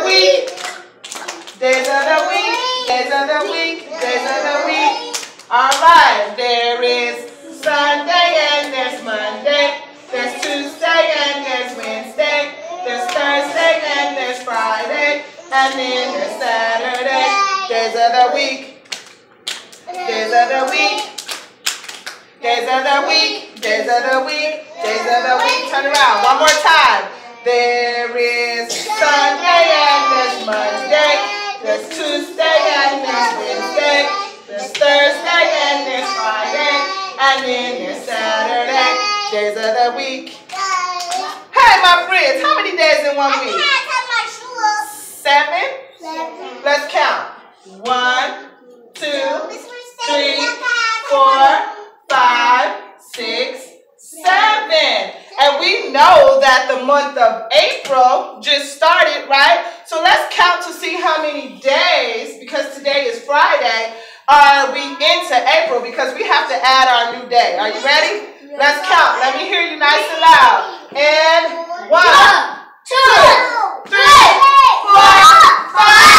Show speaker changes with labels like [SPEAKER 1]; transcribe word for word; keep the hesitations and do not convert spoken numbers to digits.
[SPEAKER 1] the week. Days of the week. Days of the week. Days of the week. All right. There is Sunday and there's Monday. There's Tuesday and there's Wednesday. There's Thursday and there's Friday. And then there's Saturday. Days of the week. Days of the week. Days of the week. Days of the week. Days of the week. Turn around. One more time. There is Sunday and there's Monday. There's Tuesday and there's Wednesday. There's Thursday and there's Friday. And then there's Saturday. Days of the week. Hey, my friends, how many days in one week? Seven? Let's count. One, two, three, four, five, six, seven. And we know that the month of April just started, right? So let's count to see how many days, because today is Friday, are we into April, because we have to add our new day. Are you ready? Let's count. Let me hear you nice and loud. And one, two, three, four, five.